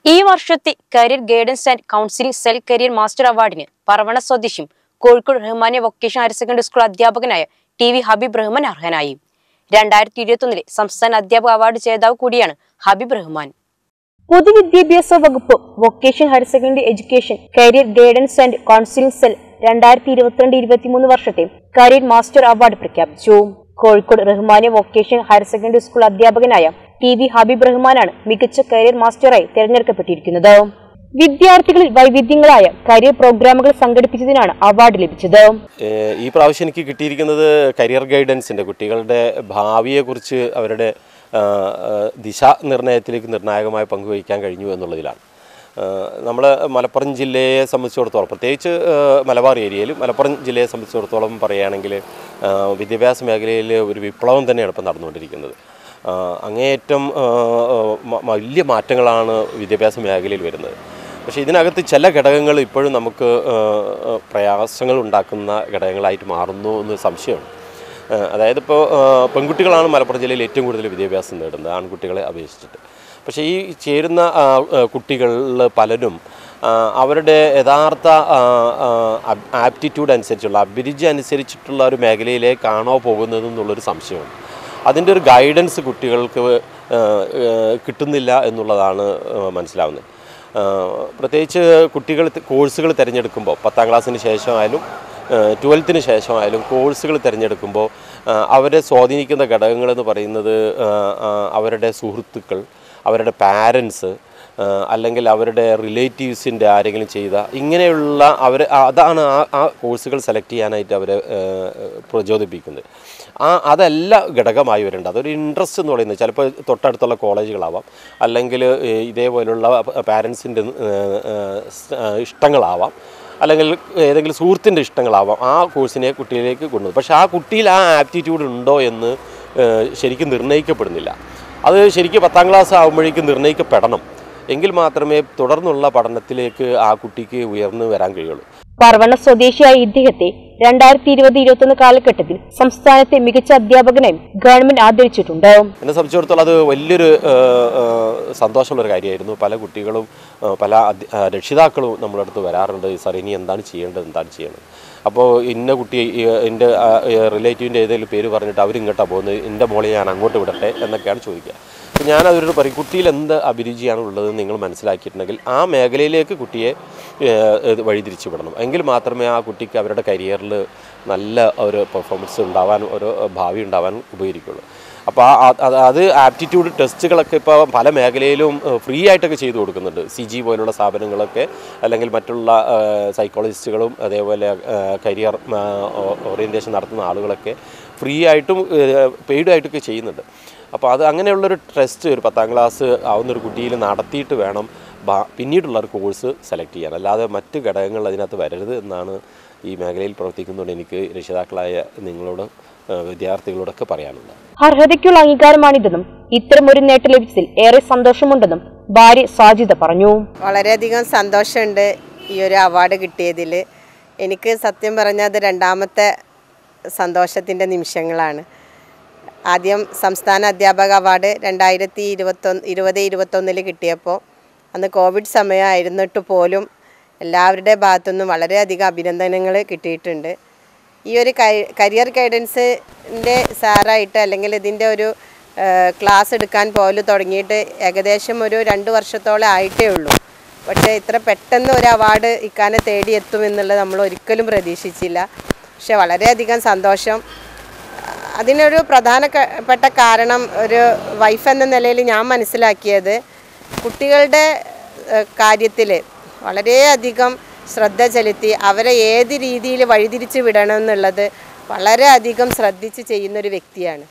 ഈ വർഷത്തെ career guidance and counselling cell career master അവാർഡിന് പറവണ സ്വദേശിയും Kozhikode Rahmania vocational higher secondary school അധ്യാപകനായ ടി.വി. ഹബീബ് റഹ്മാൻ അർഹനായി. 2021 സംസ്ഥാന അധ്യാപക അവാർഡ് ജേതാവ് കൂടിയാണ് ഹബീബ് റഹ്മാൻ. പൊതുവിദ്യാഭ്യാസ വകുപ്പ് vocational higher secondary education career guidance and counselling cell 2022-23 വർഷത്തെ കരിയർ മാസ്റ്റർ അവാർഡ് പ്രഖ്യാപിച്ചു. Kozhikode Rahmania vocational higher secondary school അധ്യാപകനായ ടി.വി. ഹബീബ് റഹ്മാനാണ് മികച്ച കരിയർ മാസ്റ്ററായി തെരഞ്ഞെടുക്കപ്പെട്ടിരിക്കുന്നത്. വിദ്യാർത്ഥികളിൽ വൈവിധ്യങ്ങളായ കരിയർ പ്രോഗ്രാമുകൾ സംഘടിപ്പിച്ചതിനാണ് അവാർഡ് ലഭിച്ചത്. ഈ പ്രാവശ്യം എനിക്ക് കിട്ടിയിരിക്കുന്നത് കരിയർ ഗൈഡൻസിൻ്റെ കുട്ടികളുടെ ഭാവിയെക്കുറിച്ച് അവരുടെ ദിശാനിർണയത്തിലേക്ക് നിർണായകമായ പങ്കുവഹിക്കാൻ കഴിഞ്ഞു എന്നുള്ളതിലാണ്. നമ്മൾ മലപ്പുറം ജില്ലയെ സംബന്ധിച്ചിടത്തോളം, പ്രത്യേകിച്ച് മലബാർ ഏരിയയിൽ മലപ്പുറം ജില്ലയെ സംബന്ധിച്ചിടത്തോളം പറയുകയാണെങ്കിൽ വിദ്യാഭ്യാസ മേഖലയിൽ ഒരു വിപ്ലവം തന്നെയാണ് ഇപ്പം നടന്നുകൊണ്ടിരിക്കുന്നത്. അങ്ങേയറ്റം വലിയ മാറ്റങ്ങളാണ് വിദ്യാഭ്യാസ മേഖലയിൽ വരുന്നത്. പക്ഷേ ഇതിനകത്ത് ചില ഘടകങ്ങൾ ഇപ്പോഴും നമുക്ക് പ്രയാസങ്ങൾ ഉണ്ടാക്കുന്ന ഘടകങ്ങളായിട്ട് മാറുന്നു എന്ന് സംശയമാണ്. അതായത് ഇപ്പോൾ പെൺകുട്ടികളാണ് മലപ്പുറം ജില്ലയിൽ ഏറ്റവും കൂടുതൽ വിദ്യാഭ്യാസം നേടുന്നത് ആൺകുട്ടികളെ അപേക്ഷിച്ചിട്ട്. പക്ഷേ ഈ ചേരുന്ന കുട്ടികളിൽ പലരും അവരുടെ യഥാർത്ഥ ആപ്റ്റിറ്റ്യൂഡ് അനുസരിച്ചുള്ള അഭിരുചി അനുസരിച്ചിട്ടുള്ള ഒരു മേഖലയിലേക്കാണോ പോകുന്നതെന്നുള്ളൊരു സംശയമാണ്. അതിൻ്റെ ഒരു ഗൈഡൻസ് കുട്ടികൾക്ക് കിട്ടുന്നില്ല എന്നുള്ളതാണ് മനസ്സിലാവുന്നത്. പ്രത്യേകിച്ച് കുട്ടികൾ കോഴ്സുകൾ തിരഞ്ഞെടുക്കുമ്പോൾ 10ാം ക്ലാസ്സിന് ശേഷമായാലും 12ന് ശേഷമായാലും കോഴ്സുകൾ തിരഞ്ഞെടുക്കുമ്പോൾ അവരെ സ്വാധീനിക്കുന്ന ഘടകങ്ങളെന്ന് പറയുന്നത് അവരുടെ സുഹൃത്തുക്കൾ, അവരുടെ പാരൻസ്, അല്ലെങ്കിൽ അവരുടെ റിലേറ്റീവ്സിൻ്റെ ആരെങ്കിലും ചെയ്ത ഇങ്ങനെയുള്ള അതാണ് ആ കോഴ്സുകൾ സെലക്ട് ചെയ്യാനായിട്ട് അവരെ പ്രചോദിപ്പിക്കുന്നത്. അതെല്ലാം ഘടകമായി വരേണ്ടത്. അതൊരു ഇൻട്രസ്റ്റ് എന്ന് പറയുന്നത് ചിലപ്പോൾ തൊട്ടടുത്തുള്ള കോളേജുകളാവാം, അല്ലെങ്കിൽ ഇതേപോലുള്ള പാരൻസിൻ്റെ ഇഷ്ടങ്ങളാവാം, അല്ലെങ്കിൽ ഏതെങ്കിലും സുഹൃത്തിൻ്റെ ഇഷ്ടങ്ങളാവാം. ആ കോഴ്സിനെ കുട്ടിയിലേക്ക് കൊണ്ടുവരും. പക്ഷേ ആ കുട്ടിയിൽ ആ ആപ്റ്റിറ്റ്യൂഡ് ഉണ്ടോ എന്ന് ശരിക്കും നിർണ്ണയിക്കപ്പെടുന്നില്ല. അത് ശരിക്കും 10ാം ക്ലാസ് ആകുമ്പോഴേക്കും നിർണ്ണയിക്കപ്പെടണം. എങ്കിൽ മാത്രമേ തുടർന്നുള്ള പഠനത്തിലേക്ക് ആ കുട്ടിക്ക് ഉയർന്നു വരാൻ കഴിയുള്ളൂ. പറവണ സ്വദേശിയായ ഇദ്ദേഹത്തെ 2020-21 കാലഘട്ടത്തിൽ സംസ്ഥാനത്തെ മികച്ച അധ്യാപകനായി ഗവൺമെന്റ് ആദരിച്ചിട്ടുണ്ട്. എന്നെ സംബന്ധിച്ചിടത്തോളം അത് വലിയൊരു സന്തോഷമുള്ളൊരു കാര്യമായിരുന്നു. പല കുട്ടികളും പല രക്ഷിതാക്കളും നമ്മളെ അടുത്ത് വരാറുണ്ട്, സാർ ഇനി എന്താണ് ചെയ്യേണ്ടത്. അപ്പോൾ ഇന്ന കുട്ടി എൻ്റെ റിലേറ്റീവിൻ്റെ ഏതെങ്കിലും പേര് പറഞ്ഞിട്ട് അവരിങ്ങോട്ടാണ് പോകുന്നത്, എൻ്റെ മോളെ ഞാൻ അങ്ങോട്ട് വിടട്ടെ എന്നൊക്കെയാണ് ചോദിക്കുക. അപ്പോൾ ഞാനവരോട് പറയും, കുട്ടിയിൽ എന്ത് അഭിരുചിയാണ് ഉള്ളതെന്ന് നിങ്ങൾ മനസ്സിലാക്കിയിട്ടുണ്ടെങ്കിൽ ആ മേഖലയിലേക്ക് കുട്ടിയെ വഴിതിരിച്ചു വിടണം. എങ്കിൽ മാത്രമേ ആ കുട്ടിക്ക് അവരുടെ കരിയറിൽ നല്ല ഒരു പെർഫോമൻസ് ഉണ്ടാവാൻ, ഒരു ഭാവി ഉണ്ടാവാൻ ഉപകരിക്കുള്ളൂ. അപ്പോൾ അത് ആപ്റ്റിറ്റ്യൂഡ് ടെസ്റ്റുകളൊക്കെ ഇപ്പോൾ പല മേഖലയിലും ഫ്രീ ആയിട്ടൊക്കെ ചെയ്തു കൊടുക്കുന്നുണ്ട്. CG പോലുള്ള സ്ഥാപനങ്ങളൊക്കെ, അല്ലെങ്കിൽ മറ്റുള്ള സൈക്കോളജിസ്റ്റുകളും അതേപോലെ കരിയർ ഓറിയൻറ്റേഷൻ നടത്തുന്ന ആളുകളൊക്കെ ഫ്രീ ആയിട്ടും പെയ്ഡായിട്ടൊക്കെ ചെയ്യുന്നുണ്ട്. അപ്പോൾ അങ്ങനെയുള്ളൊരു ടെസ്റ്റ് ഒരു 10ാം ക്ലാസ് ആവുന്നൊരു കുട്ടിയിൽ നടത്തിയിട്ട് വേണം പിന്നീടുള്ളൊരു കോഴ്സ് സെലക്ട് ചെയ്യാൻ. അല്ലാതെ മറ്റ് ഘടകങ്ങൾ അതിനകത്ത് വരരുത് എന്നാണ് ഈ മേഖലയിൽ പ്രവർത്തിക്കുന്നതുകൊണ്ട് എനിക്ക് രക്ഷിതാക്കളായ നിങ്ങളോട് വിദ്യാർത്ഥികളോടൊക്കെ പറയാനുള്ളത്. അർഹതയ്ക്കുള്ള അംഗീകാരമാണിതെന്നും ഇത്തരമൊരു നേട്ടം ലഭിച്ചതിൽ ഏറെ സന്തോഷമുണ്ടെന്നും ഭാര്യ സാജിദ പറഞ്ഞു. വളരെയധികം സന്തോഷമുണ്ട് ഈ ഒരു അവാർഡ് കിട്ടിയതിൽ. എനിക്ക് സത്യം പറഞ്ഞാൽ അത് രണ്ടാമത്തെ സന്തോഷത്തിൻ്റെ നിമിഷങ്ങളാണ്. ആദ്യം സംസ്ഥാന അധ്യാപക അവാർഡ് 2020-21 കിട്ടിയപ്പോൾ അന്ന് കോവിഡ് സമയമായിരുന്നിട്ട് പോലും എല്ലാവരുടെ ഭാഗത്തുനിന്നും വളരെയധികം അഭിനന്ദനങ്ങൾ കിട്ടിയിട്ടുണ്ട്. ഈ ഒരു കരിയർ ഗൈഡൻസിൻ്റെ സാറായിട്ട്, അല്ലെങ്കിൽ ഇതിൻ്റെ ഒരു ക്ലാസ് എടുക്കാൻ പോലും തുടങ്ങിയിട്ട് ഏകദേശം ഒരു 2 വർഷത്തോളം ആയിട്ടേ ഉള്ളൂ. പക്ഷേ ഇത്ര പെട്ടെന്ന് ഒരു അവാർഡ് ഇക്കാനെ തേടിയെത്തുമെന്നുള്ളത് നമ്മൾ ഒരിക്കലും പ്രതീക്ഷിച്ചില്ല. പക്ഷെ വളരെയധികം സന്തോഷം. അതിനൊരു പ്രധാനപ്പെട്ട കാരണം ഒരു വൈഫ് എന്ന നിലയിൽ ഞാൻ മനസ്സിലാക്കിയത്, കുട്ടികളുടെ കാര്യത്തിൽ വളരെയധികം ശ്രദ്ധ ചെലുത്തി അവരെ ഏത് രീതിയിൽ വഴിതിരിച്ച് വിടണം എന്നുള്ളത് വളരെയധികം ശ്രദ്ധിച്ച് ചെയ്യുന്നൊരു വ്യക്തിയാണ്.